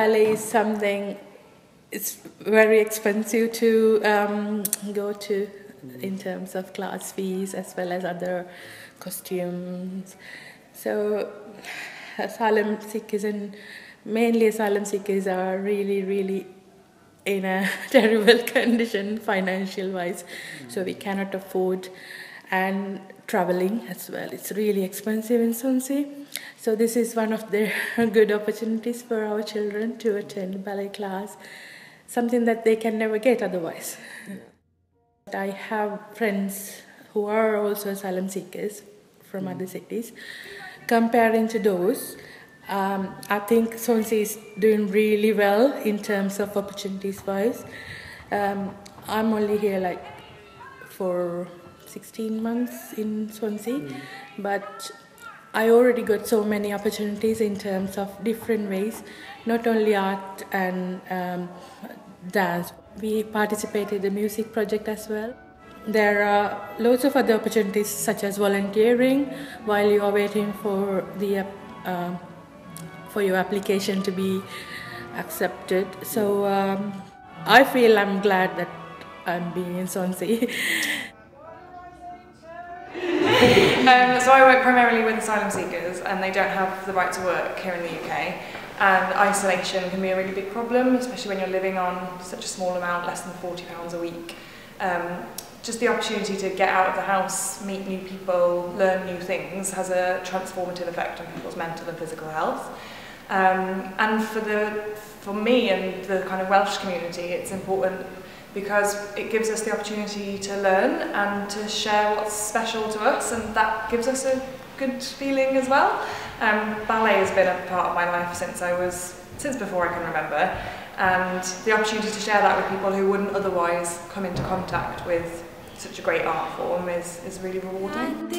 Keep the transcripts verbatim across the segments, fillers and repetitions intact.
ballet is something, it's very expensive to um, go to in terms of class fees as well as other costumes. So asylum seekers and mainly asylum seekers are really, really in a terrible condition financial wise. So we cannot afford, and traveling as well. It's really expensive in Swansea. So this is one of the good opportunities for our children to attend ballet class, something that they can never get otherwise. I have friends who are also asylum seekers from other cities. Comparing to those, um, I think Swansea is doing really well in terms of opportunities wise. Um, I'm only here like for sixteen months in Swansea, mm. but I already got so many opportunities in terms of different ways, not only art and um, dance. We participated in the music project as well. There are loads of other opportunities such as volunteering while you are waiting for the uh, for your application to be accepted. So um, I feel I'm glad that I'm being in Swansea. Um, so I work primarily with asylum seekers, and they don't have the right to work here in the U K, and isolation can be a really big problem, especially when you're living on such a small amount, less than forty pounds a week. Um, just the opportunity to get out of the house, meet new people, learn new things has a transformative effect on people's mental and physical health. Um, and for, the, for me and the kind of Welsh community, it's important because it gives us the opportunity to learn and to share what's special to us, and that gives us a good feeling as well. Um, ballet has been a part of my life since I was, since before I can remember, and the opportunity to share that with people who wouldn't otherwise come into contact with such a great art form is, is really rewarding.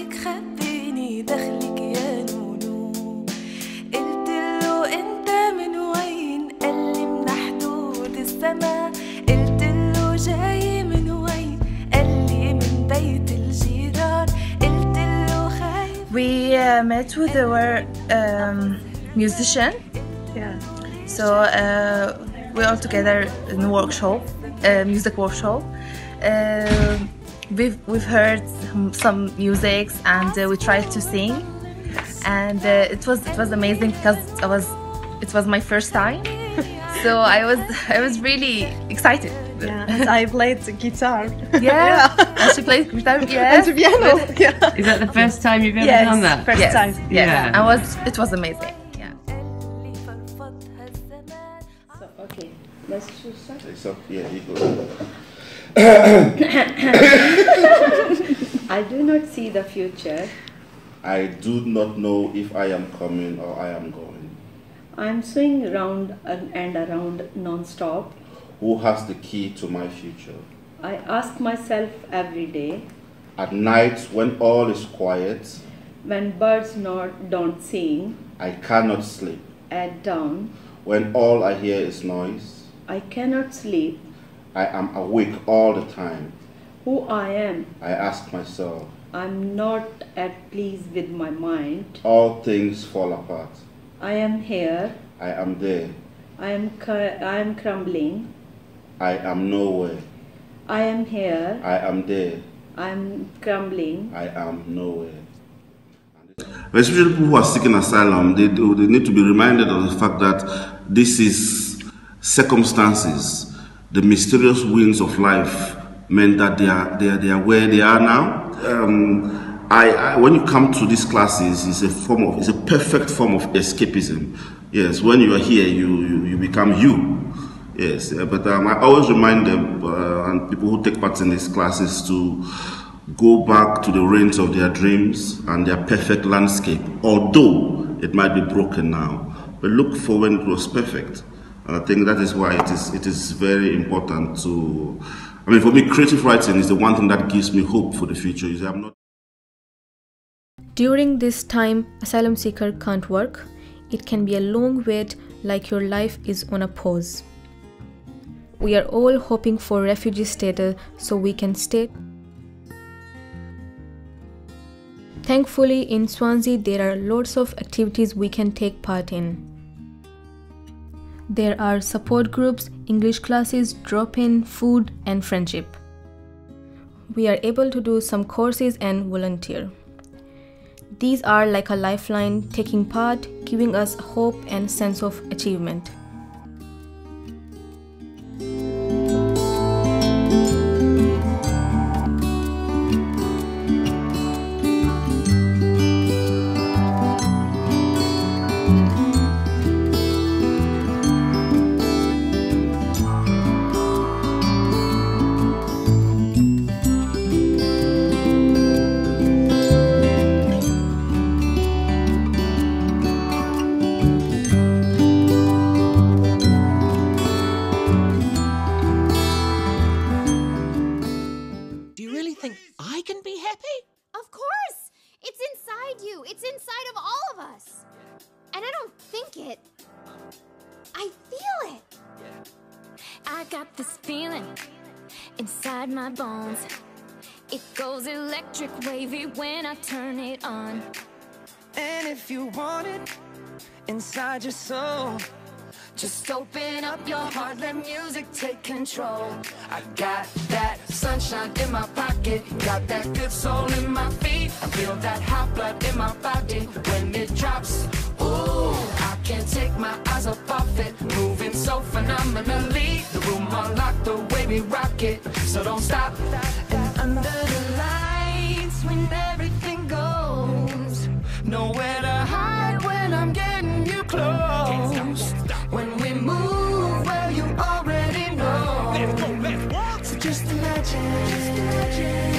We uh, met with our um, musician. Yeah. So uh, we're all together in a workshop, uh, music workshop. Uh, we've we've heard some music and uh, we tried to sing, and uh, it was it was amazing because I was it was my first time. So I was I was really excited. Yeah, and I played the guitar. Yeah, yeah. And she played guitar. Yes. And the piano. Yeah. Is that the first time you've ever yes, done that? First yes. time. Yes. Yeah. I was. It was amazing. Yeah. So okay, let's start. So yeah, you go. I do not see the future. I do not know if I am coming or I am going. I am swinging around and around non-stop. Who has the key to my future? I ask myself every day. At night, when all is quiet, when birds not, don't sing, I cannot sleep. At dawn, when all I hear is noise, I cannot sleep. I am awake all the time. Who I am, I ask myself. I'm not at peace with my mind. All things fall apart. I am here. I am there. I am, I am crumbling. I am nowhere. I am here. I am there. I am crumbling. I am nowhere. Especially people who are seeking asylum, they, they need to be reminded of the fact that this is circumstances. The mysterious winds of life meant that they are, they are, they are where they are now. Um, I, I, when you come to these classes, it's a form of, it's a perfect form of escapism. Yes, when you are here, you, you, you become you. Yes, uh, but um, I always remind them uh, and people who take part in these classes to go back to the range of their dreams and their perfect landscape, although it might be broken now. But look for when it was perfect. And I think that is why it is, it is very important to, I mean, for me, creative writing is the one thing that gives me hope for the future. Is I'm not. During this time, asylum seeker can't work. It can be a long wait, like your life is on a pause. We are all hoping for refugee status so we can stay. Thankfully, in Swansea, there are lots of activities we can take part in. There are support groups, English classes, drop-in, food, and friendship. We are able to do some courses and volunteer. These are like a lifeline, taking part, giving us hope and sense of achievement. It's inside of all of us. And I don't think it. I feel it. I got this feeling inside my bones. It goes electric wavy when I turn it on. And if you want it inside your soul, just open up your heart, let music take control. I got that sunshine in my pocket, got that good soul in my feet. I feel that hot blood in my body when it drops. Ooh, I can't take my eyes off of it, moving so phenomenally. The room on lock, the way we rock it, so don't stop. And under the lights, when everything goes, nowhere to hide when I'm getting you close. When we move, well, you already know. So just imagine, just imagine.